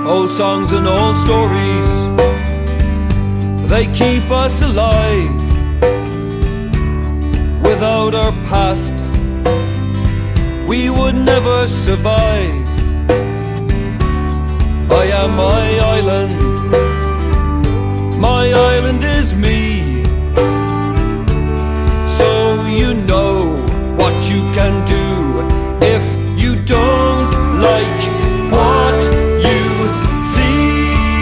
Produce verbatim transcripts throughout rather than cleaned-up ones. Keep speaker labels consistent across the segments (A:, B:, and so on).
A: Old songs and old stories, they keep us alive. Without our past, we would never survive. I am my island, my island is me. So you know what you can do if you don't like what you see.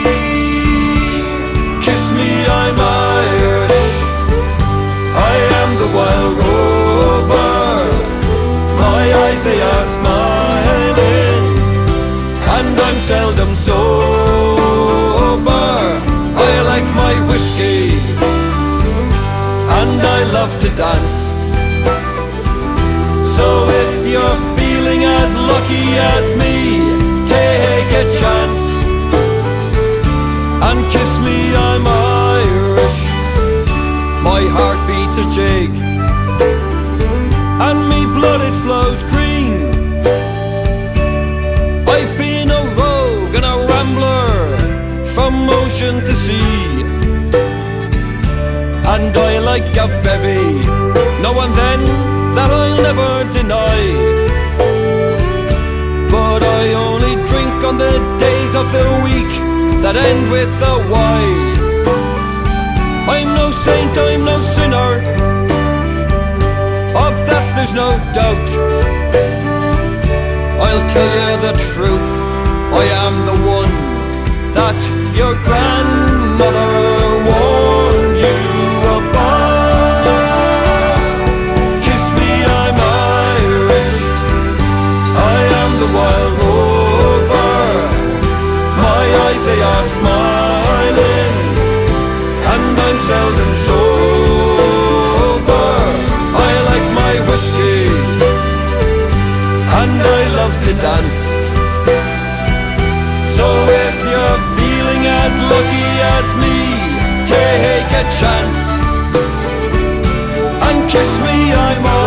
A: Kiss me, I'm Irish, I am the wild rover. My eyes, they are smiling, and I'm seldom sober. I like my whiskey, and I love to dance. So if you're feeling as lucky as me, take a chance and kiss me, I'm Irish. My heart beats a jig, and me blood it flows green. I've been a rogue and a rambler from ocean to sea, and I like a bevy now and then that I'll never deny. But I only drink on the days of the week that end with a Y. I'm no saint, I'm no sinner, of that there's no doubt. I'll tell you the truth, I am the one that your grandmother warned you about. Kiss me, I'm Irish, I am the wild rover. My eyes, they are smiling, and I'm seldom sober. I like my whiskey, and I love to dance. So if you're feeling as lucky as me, take a chance and kiss me, I'm